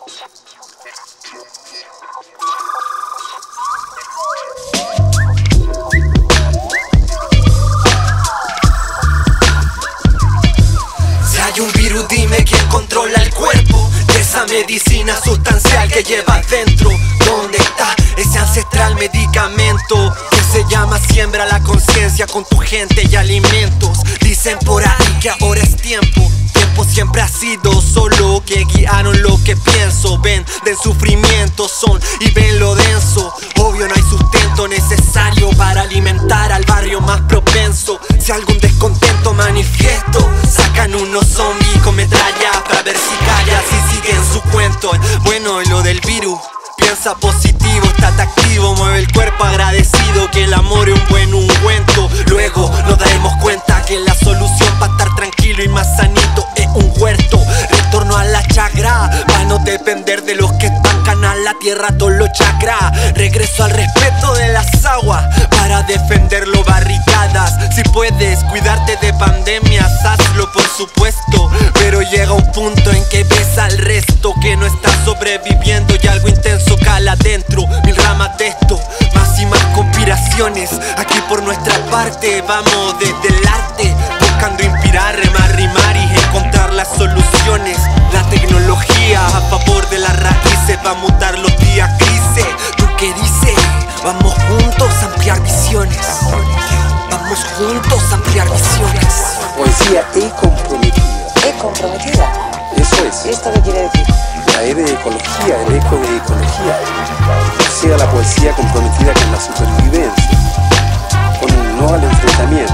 Si hay un virus, dime quién controla el cuerpo de esa medicina sustancial que llevas dentro. ¿Dónde está ese ancestral medicamento que se llama siembra la conciencia con tu gente y alimentos? Dicen por ahí que ahora es tiempo siempre ha sido solo que guiaron lo que pienso. Ven del sufrimiento son y ven lo denso. Obvio no hay sustento necesario para alimentar al barrio más propenso. Si algún descontento manifiesto, sacan unos zombies con metralla para ver si callas y siguen su cuento. Bueno, lo del virus, piensa positivo, estate activo, mueve el cuerpo agradecido, que el amor es un buen ungüento. Luego nos daremos cuenta que la solución para estar tranquilo y más sanito es un huerto. Retorno a la chakra, para no depender de los que estancan a la tierra todos los chakras. Regreso al respeto de las aguas, para defenderlo barricadas. Si puedes cuidarte de pandemias, hazlo por supuesto. Pero llega un punto en que ves al resto que no está sobreviviendo y algo intenso cala adentro. Mil ramas de esto, más y más conspiraciones. Aquí por nuestra parte vamos desde el arte, buscando inspirar, remar, rimar y encontrar las soluciones. La tecnología a favor de las raíces va a mutar los días grises. ¿Tú qué dices? Vamos juntos a ampliar visiones. Vamos juntos a ampliar visiones. Poesía e comprometida. ¿Es comprometida? Eso es. ¿Esto qué quiere decir? La E de ecología, el eco de ecología. O sea, la poesía comprometida con la supervivencia, con el no al enfrentamiento,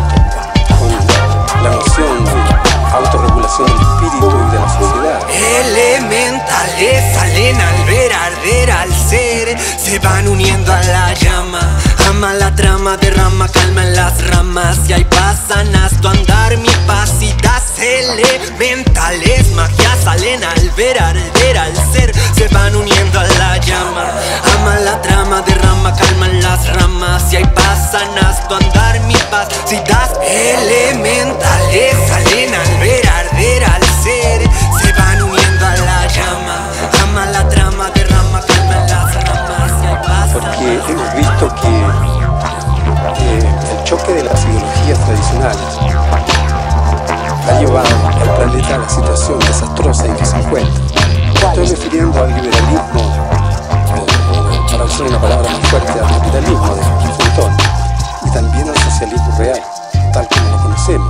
con la noción de autorregulación del espíritu y de la sociedad. Elementales salen al ver arder al ser, se van uniendo a la llama. Ama la trama, derrama calma en las ramas y ahí pasan a tu andar mi paz y das. Elementales magia salen al ver arder al ser, se van uniendo a la llama. Ama la trama, derrama calma en las ramas y ahí pasan a tu andar mi paz si das. Elementales salen al ver arder al ser, se van uniendo a la llama. Ama la trama, derrama calma en las ramas y ahí pasan. Porque hemos visto que el choque de las ideologías tradicionales ha llevado al planeta a la situación desastrosa en que se encuentra. Estoy refiriendo al liberalismo, para usar una palabra más fuerte, al capitalismo de Platón, y también al socialismo real, tal como lo conocemos.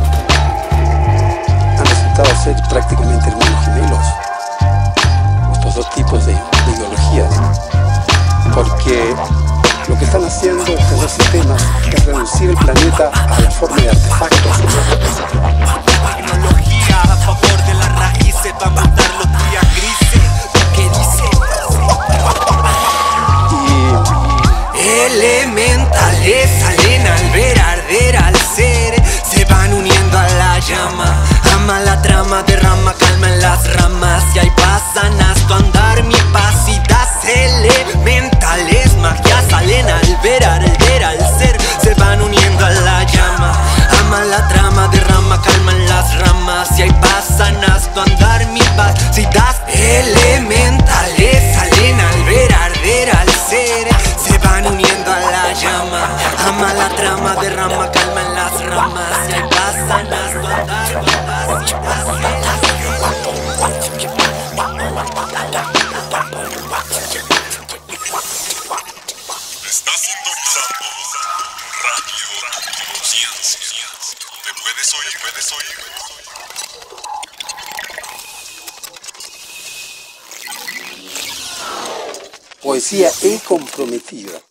Han resultado ser prácticamente hermanos gemelos estos dos tipos de ideologías, porque lo que están haciendo estos dos sistemas es reducir el planeta a la forma de artefactos. Tecnología a favor de las raíces va a matar los días grises. ¿Qué dice? Elementales salen al ver arder al ser, se van uniendo a la llama. Ama la trama, derrama calma en las ramas y ahí pasan a tu andar mi paz y das. Elementales magia salen al ver arder al ser, se van uniendo a la llama. Ama la trama, derrama calma en las ramas y ahí pasan a tu andar mi paz si das. Elementales salen al ver arder al ser, se van uniendo a la llama. Ama la trama, derrama calma en las ramas y ahí pasan a tu andar mi paz y das. Estás sintonizando Radio Conciencia. ¿Me puedes oír? Poesía e comprometida.